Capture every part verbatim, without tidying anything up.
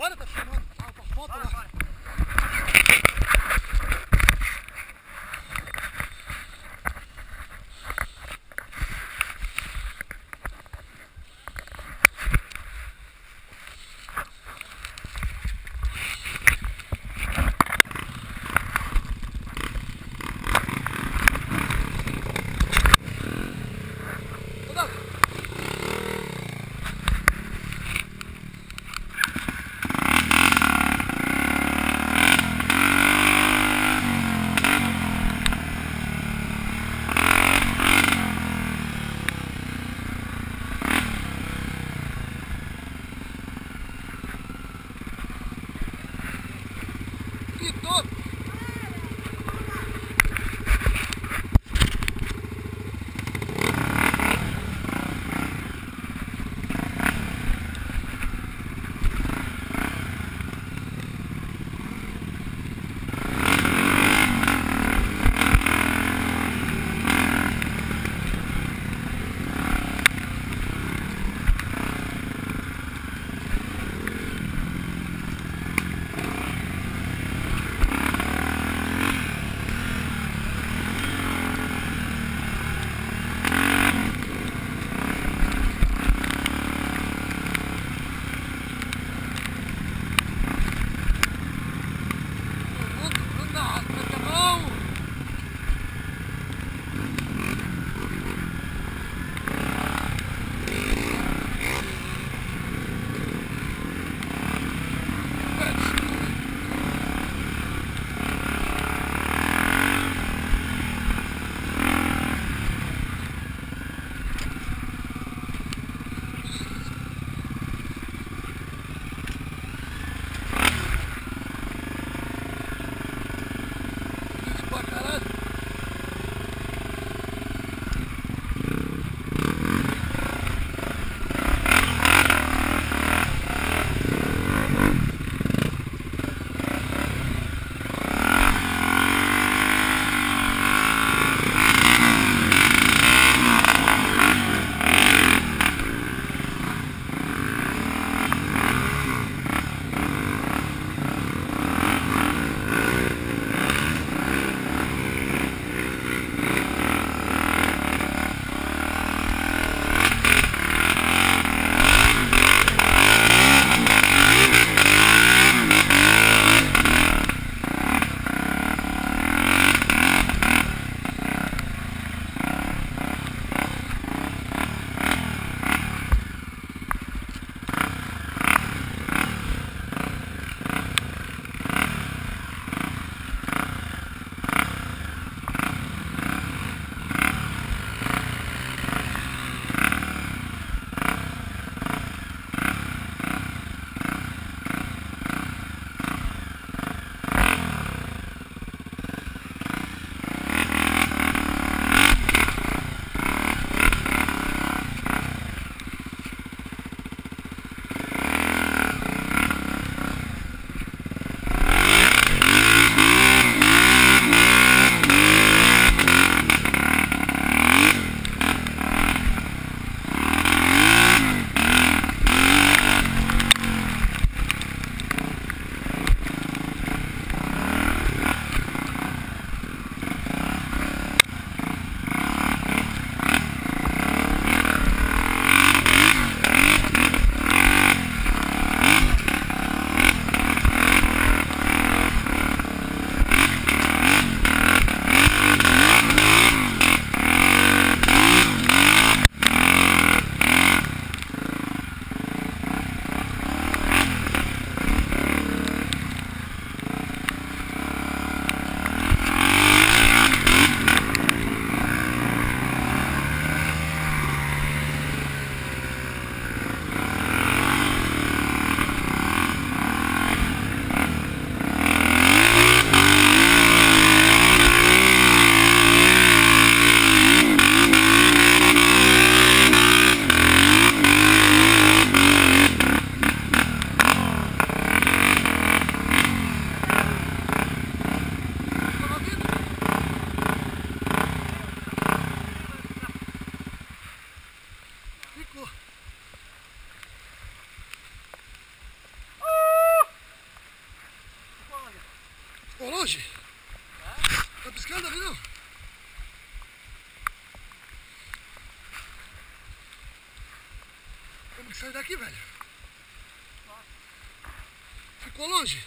Olha, tá chamando. Ah, volta Vai, lá. vai. daqui, velho. Ficou longe?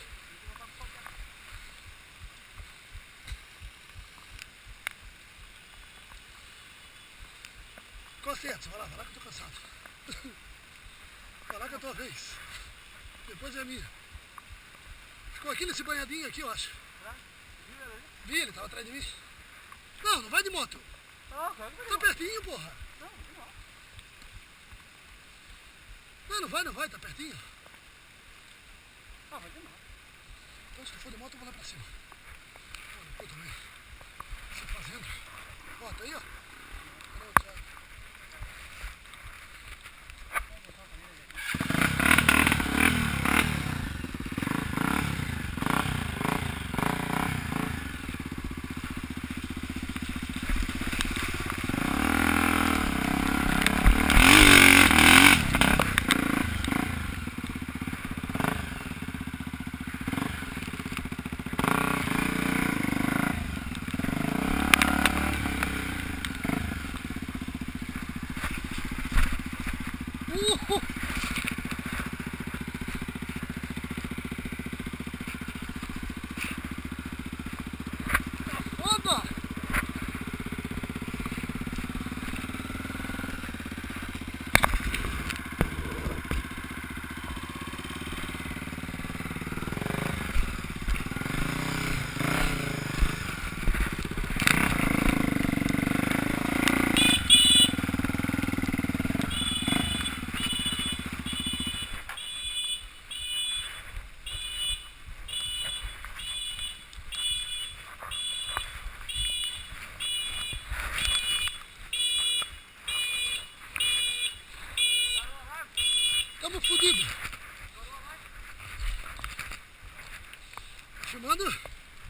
Concentra, vai lá, vai lá que eu tô cansado. Vai lá que é a tua vez. Depois é a minha. Ficou aqui nesse banhadinho aqui, eu acho. Vi, ele tava atrás de mim. Não, não vai de moto. Tá pertinho, porra. Não, não vai, não vai, tá pertinho. Ah, vai de moto. Então se for de moto eu vou lá pra cima. Olha, pô, também. O que você tá fazendo? Ó, tá aí, ó. Cadê o Thiago? Uh! Foda! Tamo fudido. Filmando?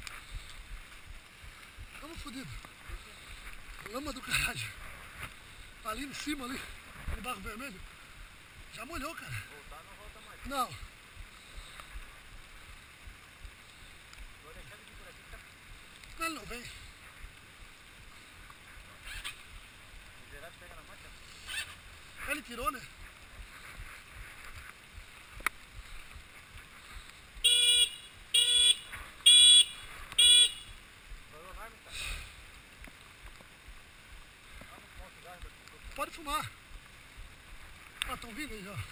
Tamo fudido. Lama do caralho. Ali em cima, ali, no barro vermelho. Já molhou, cara. Voltar não volta mais. Não. Vou deixar ele por aqui, tá? Não, ele não vem. O Gerardo pega na máquina. Ele tirou, né? Pode fumar. Ah, estão vindo aí já.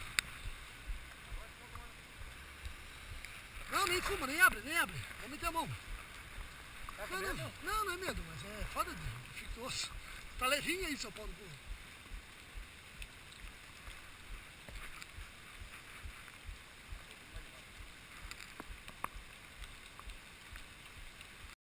Não, nem fuma, nem abre, nem abre. Vou meter a mão. Tá com Não, medo? não, não, não é medo, mas é foda de fica osso. Tá levinho aí, seu pau no cu.